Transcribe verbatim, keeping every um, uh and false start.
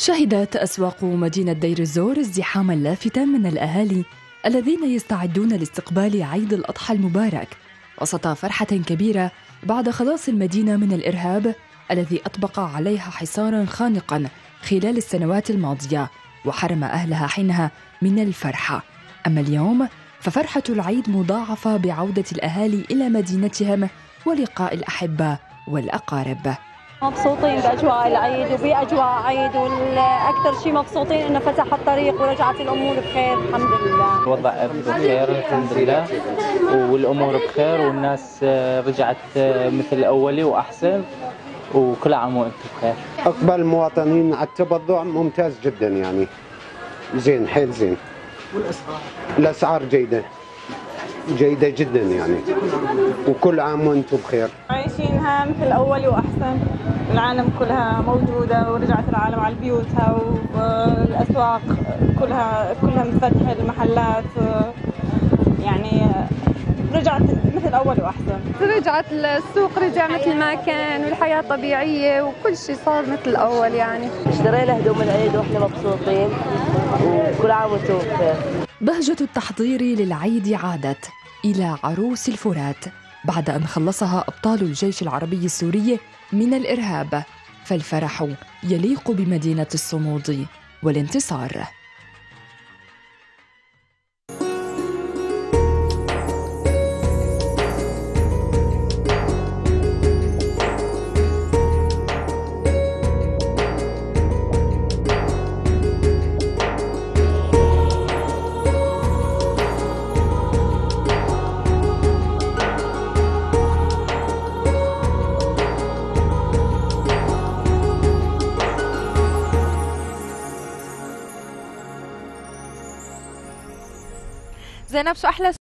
شهدت أسواق مدينة دير الزور ازدحاما لافتا من الأهالي الذين يستعدون لاستقبال عيد الأضحى المبارك وسط فرحة كبيرة بعد خلاص المدينة من الإرهاب الذي أطبق عليها حصاراً خانقاً خلال السنوات الماضية وحرم أهلها حينها من الفرحة. أما اليوم ففرحة العيد مضاعفة بعودة الأهالي إلى مدينتهم ولقاء الأحبة والأقارب. مبسوطين بأجواء العيد وبأجواء عيد، والأكثر شيء مبسوطين إنه فتح الطريق ورجعت الأمور بخير الحمد لله. الوضع بخير الحمد لله والأمور بخير والناس رجعت مثل الأول وأحسن وكل عام وأنتم بخير. أقبل المواطنين على التبضع ممتاز جدا، يعني زين حيل زين. والأسعار؟ الأسعار جيدة جيدة جدا يعني، وكل عام وأنتم بخير. عايشينها مثل الأول وأحسن، العالم كلها موجودة ورجعت العالم على بيوتها والأسواق كلها كلها مفتحة، المحلات يعني رجعت مثل الأول وأحسن. رجعت السوق رجع مثل ما كان والحياة طبيعية وكل شيء صار مثل الأول. يعني اشترينا هدوم العيد وإحنا مبسوطين وكل عام وأنتم بخير. بهجة التحضير للعيد عادت إلى عروس الفرات بعد أن خلصها أبطال الجيش العربي السوري من الإرهاب، فالفرح يليق بمدينة الصمود والانتصار. زينب، شو أحلى